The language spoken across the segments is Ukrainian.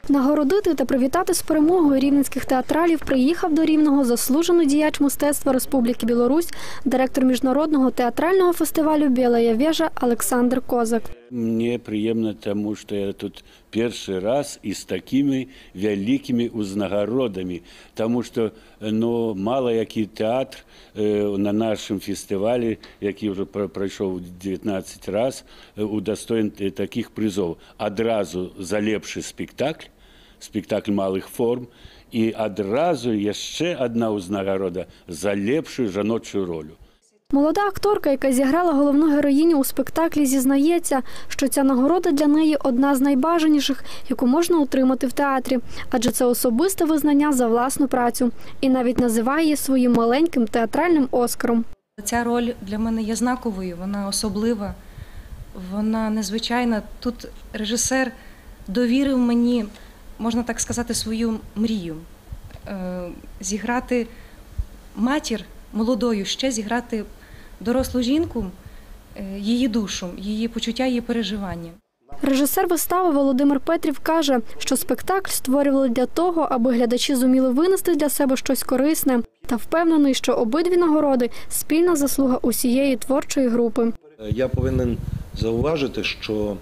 Нагородити та привітати з перемогою рівненських театралів приїхав до Рівного заслужений діяч мистецтва Республіки Білорусь, директор міжнародного театрального фестивалю «Білая вежа» Олександр Козак. Мені приємно, тому що я тут перший раз із такими великими узнагородами, тому що мало який театр на нашому фестивалі, який вже пройшов 19 разів, удостоєн таких призов. Одразу за ліпший спектакль малих форм, і одразу ще одна узнагорода за ліпшу жіночу роль. Молода акторка, яка зіграла головну героїню у спектаклі, зізнається, що ця нагорода для неї одна з найбажаніших, яку можна отримати в театрі, адже це особисте визнання за власну працю. І навіть називає її своїм маленьким театральним Оскаром. Ця роль для мене є знаковою, вона особлива, вона незвичайна. Тут режисер довірив мені, можна так сказати, свою мрію. Зіграти матір молодою, ще зіграти дорослу жінку, її душу, її почуття, її переживання. Режисер вистави Володимир Петрів каже, що спектакль створювали для того, аби глядачі зуміли винести для себе щось корисне, та впевнений, що обидві нагороди – спільна заслуга усієї творчої групи. Я повинен зауважити, що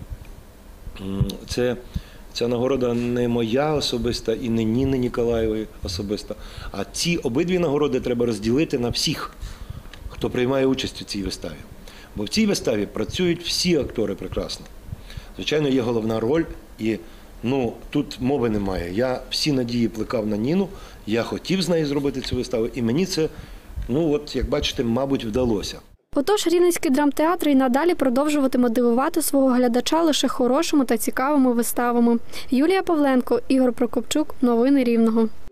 ця нагорода не моя особиста і не Ніни Ніколаєвої особиста, а ці обидві нагороди треба розділити на всіх, хто приймає участь у цій виставі. Бо в цій виставі працюють всі актори прекрасно. Звичайно, є головна роль, і тут мови немає. Я всі надії плекав на Ніну, я хотів з нею зробити цю виставу, і мені це, як бачите, мабуть, вдалося. Отож, Рівненський драмтеатр і надалі продовжуватиме дивувати свого глядача лише хорошими та цікавими виставами. Юлія Павленко, Ігор Прокопчук. Новини Рівного.